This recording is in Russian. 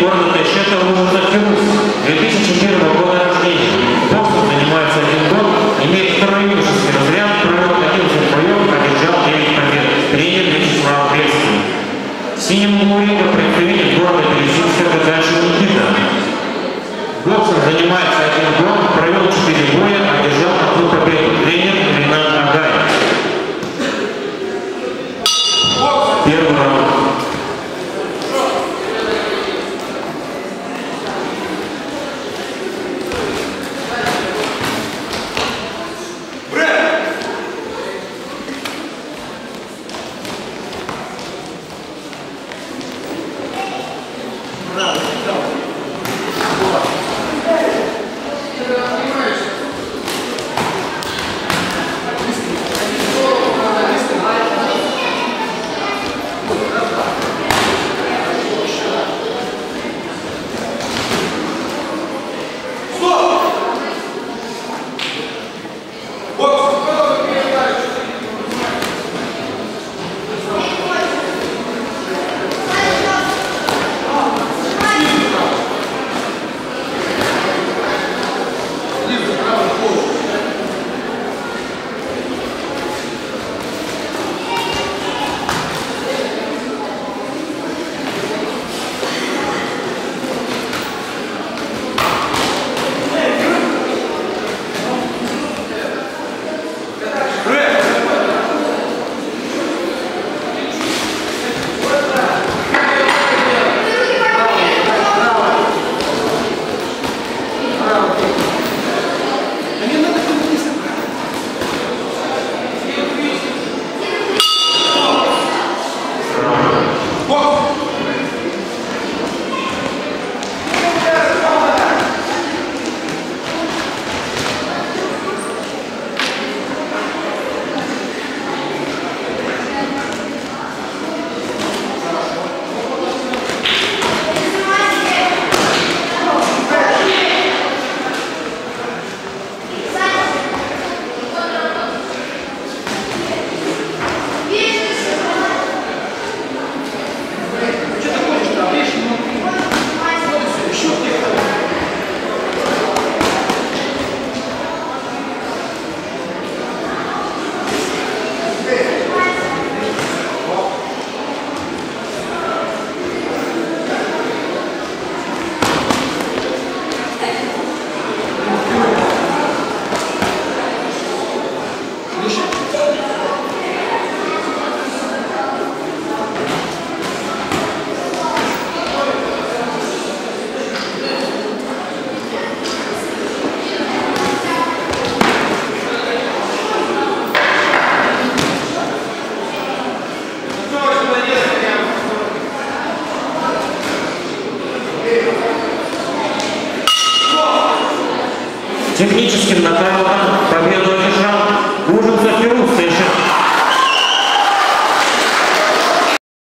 города Тайшета Лужа-Фирус, 2001 года рождения. Боксом занимается 1 год, имеет второй юношеский разряд, провел 11 боев, одержал 9 побед. Тренер Вячеслав Бельский. В синем углу ринга представитель города Березинска Дальше Никита. Боксом занимается 1 год, провел 4 боя, одержал 1 победу. Тренер Ренат Агаев. Первый раунд. Техническим нокаутом победу одержал Лужинцев